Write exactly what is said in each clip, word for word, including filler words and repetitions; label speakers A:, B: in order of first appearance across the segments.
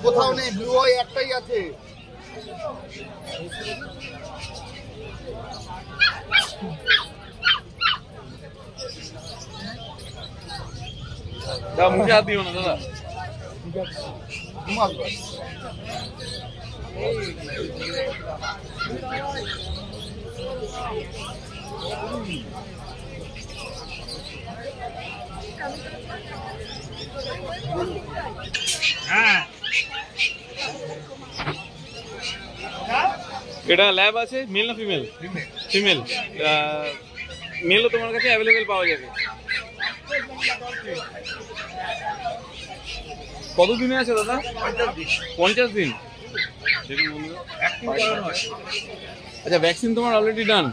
A: কোথাও নেই, blue eye একটাই আছে।
B: দাও, মুখে হাত দিও না দাদা। এটা ল্যাব আছে, মেল না ফিমেল? ফিমেল। মেলও তোমার কাছে অ্যাভেলেবেল পাওয়া যাবে। কত দিনে আছে দাদা? পঞ্চাশ দিন। আচ্ছা, ভ্যাকসিন তোমার অলরেডি ডান।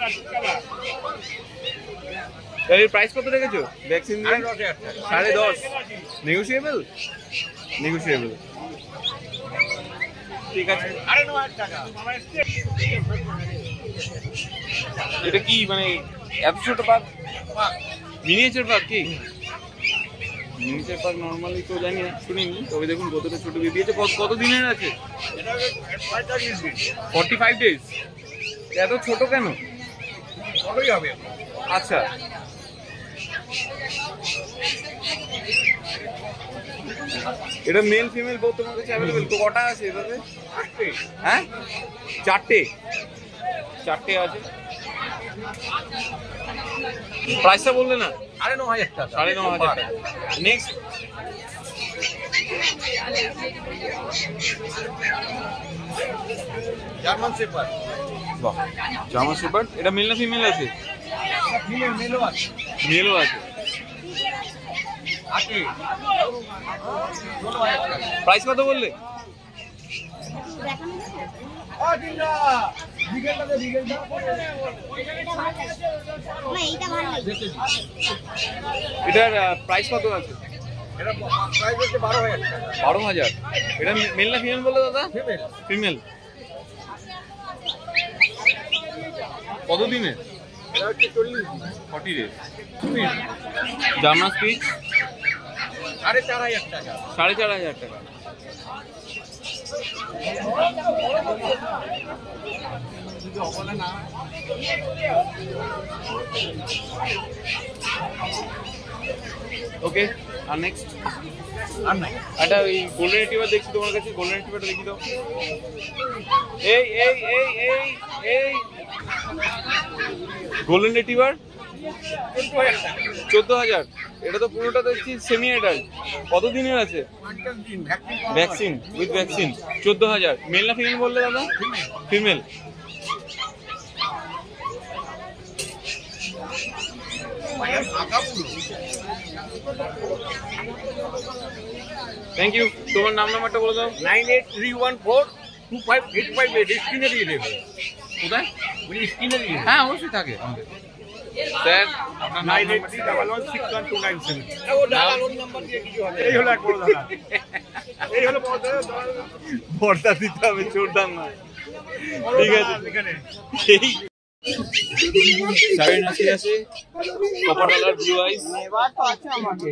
B: এর প্রাইস কত রেখেছো ভ্যাকসিন? সাড়ে দশ। নেগোসিয়েবল? নেগোসিয়েবল, ঠিক আছে। এটা কি মানে এত ছোট পাক? মিনিয়েচার পাক কি? মিনিয়েচার পাক নর্মালি তো জানি না, শুনিনি, তবে দেখুন কতটা ছোট দিয়ে দিয়েছে। কত দিনের আছে? Forty five days. এত ছোট কেন? আচ্ছা, এটা মেল ফিমেল বোথ তোমার কাছে অ্যাভেলেবেল তো? কটা আছে এভাবে? হ্যাঁ, চারটে। চারটে আছে। প্রাইসটা বললে না?
A: সাড়ে ন হাজার টাকা।
B: সাড়ে ন হাজার টাকা। Next,
A: German shepherd.
B: বাহ, জার্মান শেপার্ড। এটা মেল না ফিমেল আছে?
A: ফিমেল, মেলও আছে।
B: মেলও আছে। প্রাইস কত বললে? এটার প্রাইস কত আছে?
A: বারো হাজার টাকা।
B: বারো হাজার। এটা মেল না ফিমেল বললে দাদা? ফিমেল। কত দিনে? Forty days. জার্মান স্পিচ
A: সাড়ে চার হাজার টাকা।
B: সাড়ে চার হাজার টাকা। ওকে, আর নেক্সট?
A: আর নাই।
B: একটা ওই গোল্ডেন রিট্রিভার দেখছি তোমার কাছে, গোল্ডেন রিট্রিভারটা দেখি দাও। এই এই এই এই এই গোল্ডেন রিট্রিভার চোদ্দ হাজার। এটা তো পুরোটা দেখছি সেমি অ্যাডাল্ট। কত দিনের আছে? Vaccine, with vaccine. চোদ্দ হাজার। মেল না ফিমেল বললে দাদা? ফিমেল। Thank you. তোমার নাম নাম্বারটা বলে দাও।
A: Nine eight three one four two five eight five eight. স্ক্রিনে দিয়ে দেবে।
B: কোথায়?
A: স্ক্রিনে দিয়ে।
B: হ্যাঁ, অবশ্যই থাকে আমাদের। স্যার, আপনার nine eight three double one six one two nine seven.
A: এই হলো এক বড় দাদা। এই হলো
B: ভর্তা দিতে হবে, চোরদাম না। ঠিক আছে, এই সাড়ে নাচি আছে, কপার কালার, ব্লু আইস।
A: এবার তো আছে আমাকে।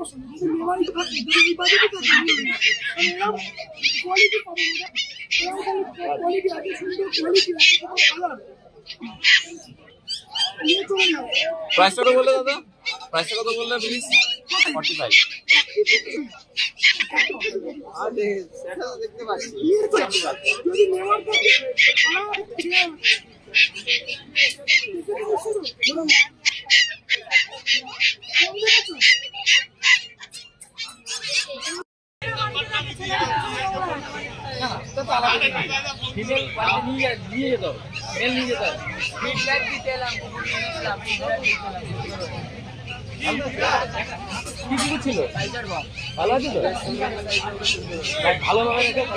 B: প্রাইসটা কত বললে দাদা? প্রাইসটা কত বললে প্লিজ? Forty five.
A: আরে সেটা তো দেখতে পাচ্ছি।
C: ফিমেল নিয়ে নিয়ে যেত, মেল নিয়ে যেত। ফিডব্যাক দিতে এলাম, কি ছিল? ভালো আছে তো? ভালোভাবে রেখে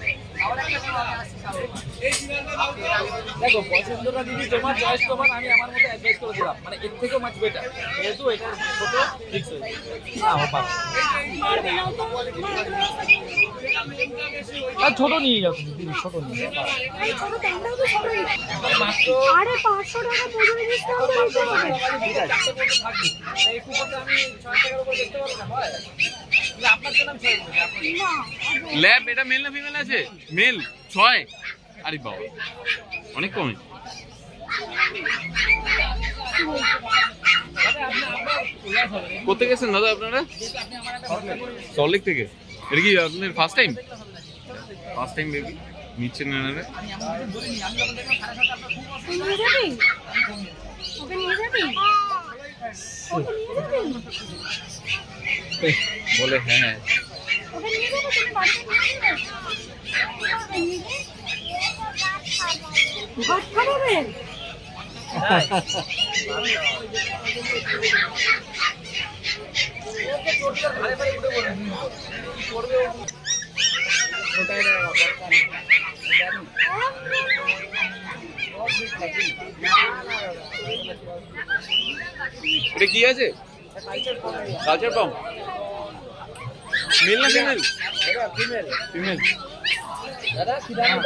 C: দেখো, পছন্দটা দিদি তোমার, চয়েস তোমার। আমি আমার মতো অ্যাডভাইস করে দিলাম, মানে এর থেকেও মাছ বেটার, যেহেতু এটা ছোট ফিক্স হয়ে আর ছোট নিয়ে যাও তুমি দিদি, ছোট নিয়ে যাও। ঠিক আছে, এই কুকুরটা আমি ছয় টাকার উপর দেখতে পারবো না। আপনার জন্য আমি ছয় বলছি, আপনার-
B: ল্যাব এটা মেল না ফিমেল আছে? মেল ছয়। আরে বাবা অনেক কমে।
C: দাদা, আপনি- আপনার উল্লাস হবে।
B: কোথেকে গেছেন দাদা আপনারা?
C: যেহেতু আপনি আমার একটা ভরসা করে-
B: সল্টলেক থেকে। এটা কি আপনার first time? First time baby নিচ্ছেন না?
C: আমি এমন কিছু বলিনি, আমি যখন দেখলাম সাড়ে সাতটা আপনার খুব অসুবিধা।
D: নিয়ে যাবি? ওকে নিয়ে যাবি? ওকে নিয়ে যাবি?
B: বলে হ্যাঁ হ্যাঁ।
D: ওকে নিয়ে যাবো? তুমি বাড়িতে নিয়ে যাবে? নিয়ে যাবে? ভাত খাবেন?
B: এটা কি আছে? কালচার পাম্প। মেল না ফিমেল?
C: Female
B: female.
C: দাদা কি দাম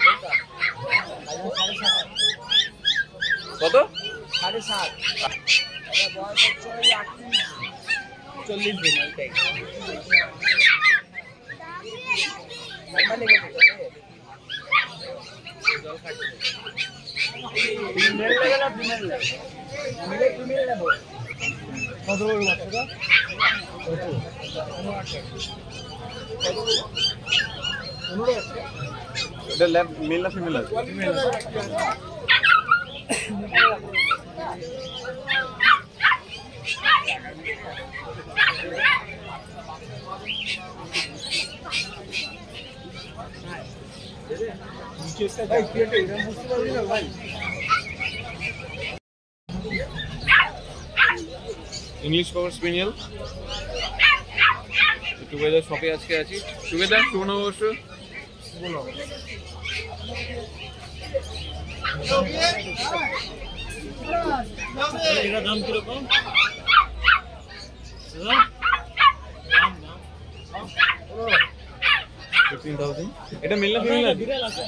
B: কত?
C: সাড়ে সাত বয়স হচ্ছে ওই আটত্রিশ চল্লিশ দিন ওইটাই ঠান্ডা লেগেছে জল খাচ্ছে ফিমেল লাগে না ফিমেল লাগে ফিমেল ফিমেল নেবো কত বড় বাচ্চাটা
B: এটা ল্যাব মেল না ফিমেল আছে? English cocker spaniel. টুগেদার শপে আজকে আছি। টুগেদার শুভ নববর্ষ।
C: এটা দাম কিরকম
B: ফিফটিন থাউজেন্ড। এটা মেল না ফিমেল আছে?
C: আছে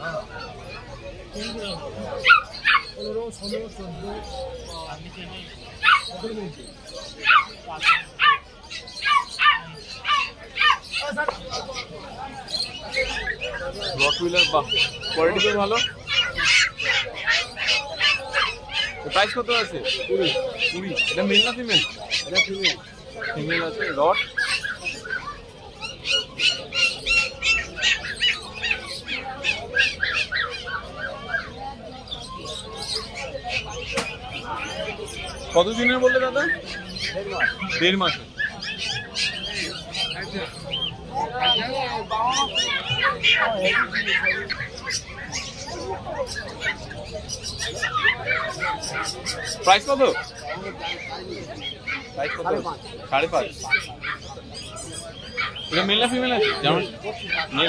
C: পনেরো ষোলো চোদ্দো
B: রক হুইলার, বাহ কোয়ালিটি তো ভালো। প্রাইস কত আছে? কুড়ি। কুড়ি। এটা মেল না ফিমেল?
C: এটা ফিমেল
B: ফিমেল আছে। রড কত দিনের বললে দাদা? দেড় মাস। প্রাইস কত? প্রাইস কত? সাড়ে পাঁচ। এটা মেল না ফিমেল আছে? যেমন মেল।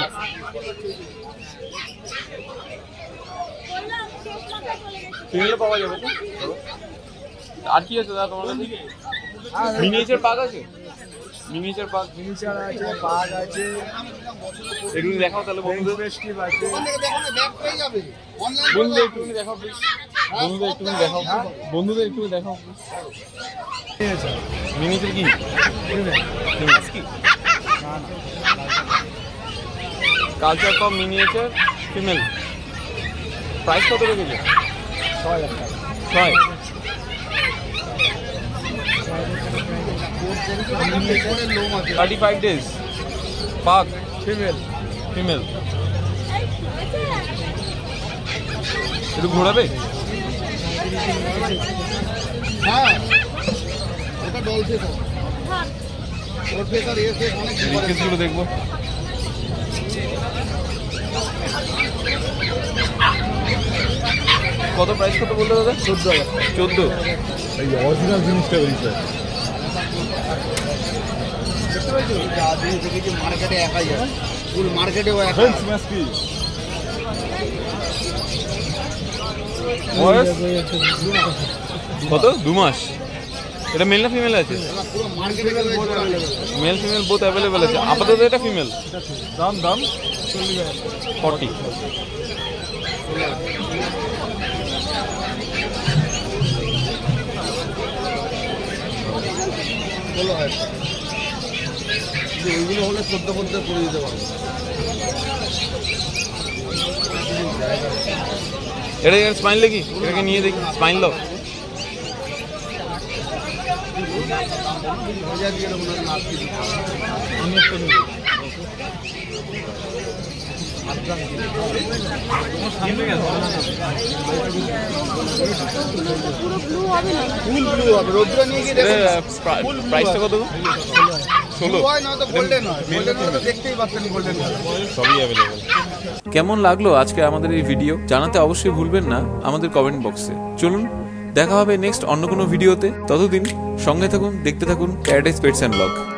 B: ফিমেলও পাওয়া যাবে তো? আর কি আছে দাদা তোমার কাছে? মিনিয়েচার পাক আছে? মিনিয়েচার পাক
C: মিনিচার আছে বাঘ আছে
B: এগুলো দেখাও তাহলে বন্ধুদের।
C: ফেস্টিভ আছে
B: বন্ধুদের একটুখানি দেখাও প্লিজ। বন্ধুদের একটুখানি দেখাও। বন্ধুদের একটু দেখাও প্লিজ। মিনিয়েচার কি? কালচার পাম্প মিনিয়েচার ফিমেল। প্রাইস কত রেখেছে?
C: ছয় হাজার টাকা
B: ছয়। থার্টি ফাইভ ডেজ পাক
C: ফিমেল
B: ফিমেল। একটু ঘোরাবে?
E: হ্যাঁ এটা ডল ফেস ওর ফেস আর এর ফেস অনেক
B: রিকেস গুলো দেখবো। কত প্রাইস কত বললো দাদা?
C: চোদ্দ হাজার
B: চোদ্দ।
E: এই অরিজিনাল জিনিসটা বেরিয়েছে
C: দেখতে পাচ্ছো
E: যা জিনিস দেখেছি মার্কেটে একাই আছে ফুল মার্কেটেও একা
B: ফ্রেন্ডস ম্যাচ কি বয়স কত? দু মাস। এটা মেল না ফিমেল আছে?
E: পুরো মার্কেটে
B: মেল ফিমেল বোথ অ্যাভেলেবেল আছে। আপাতত এটা ফিমেল। দাম দাম ফর্টি।
E: ষোলো হাজার আছে, ওইগুলো হলে চোদ্দ পদ্মে করে দিতে পারবো।
B: এটা স্মাইল দেখি, এটাকে নিয়ে দেখি, স্মাইল দাও।
E: হাজার দিয়ে এরকম একটা নাচ দিতে পারবো।
D: পুরো ব্লু হবে না?
E: ফুল ব্লু হবে, রোদ্র নিয়ে গিয়ে দেখুন।
B: প্রাইসটা কত? ষোলো।
E: হয় না তো গোল্ডেন হয়, গোল্ডেন হলে তো দেখতেই পাচ্ছেন গোল্ডেন হয়।
B: সবই অ্যাভেলেবল। কেমন লাগলো আজকে আমাদের এই ভিডিও জানাতে অবশ্যই ভুলবেন না আমাদের কমেন্ট বক্সে। চলুন দেখা হবে নেক্সট অন্য কোনো ভিডিওতে। ততদিন সঙ্গে থাকুন, দেখতে থাকুন প্যারাডাইস পেটস অ্যান্ড ব্লগ।